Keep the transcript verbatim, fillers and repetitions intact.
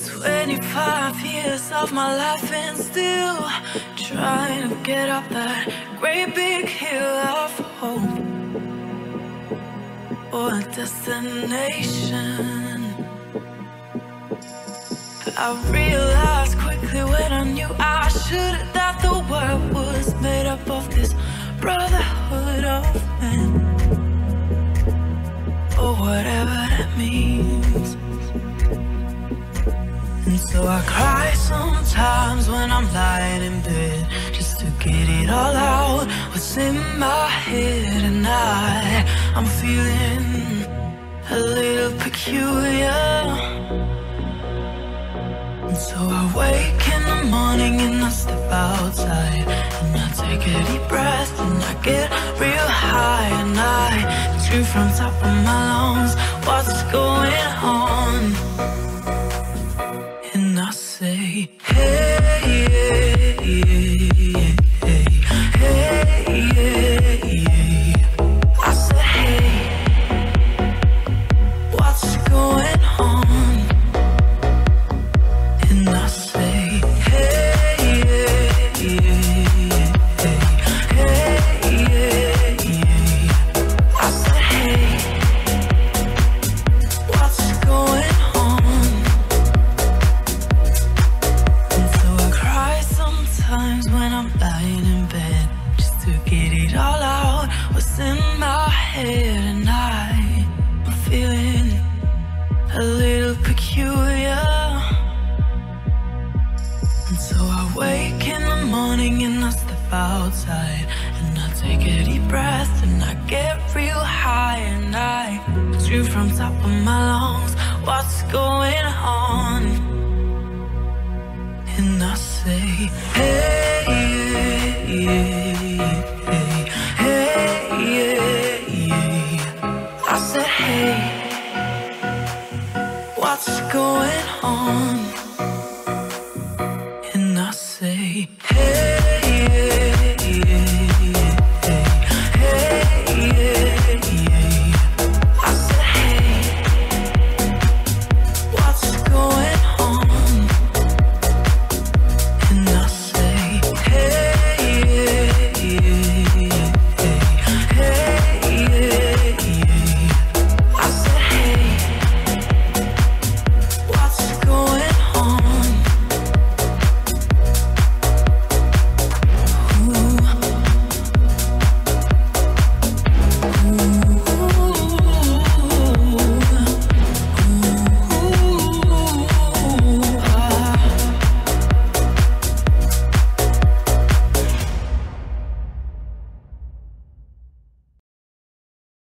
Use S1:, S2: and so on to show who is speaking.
S1: Twenty-five years of my life and still trying to get up that great big hill of hope or a destination. I realized quickly when I knew I should that the world was made up of this brotherhood of men, or whatever that means. And so I cry sometimes when I'm lying in bed, just to get it all out, what's in my head. And I, I'm feeling a little peculiar. And so I wake in the morning and I step outside, and I take a deep breath and I get real high, and I scream from top of my lungs, what's going on? And I say, hey, yeah, yeah, hey, hey, yeah, yeah. I said, hey, what's going on? And I say, hey, yeah, yeah, hey, hey, yeah, yeah. I said, hey, what's going on? And so I cry sometimes when I'm lying in bed, just to get it all out, what's in my head. And I, I'm feeling a little peculiar. And so I wake in the morning and I step outside, and I take a deep breath and I get real high, and I scream from top of my lungs, what's going on? And I say, hey, yeah, yeah.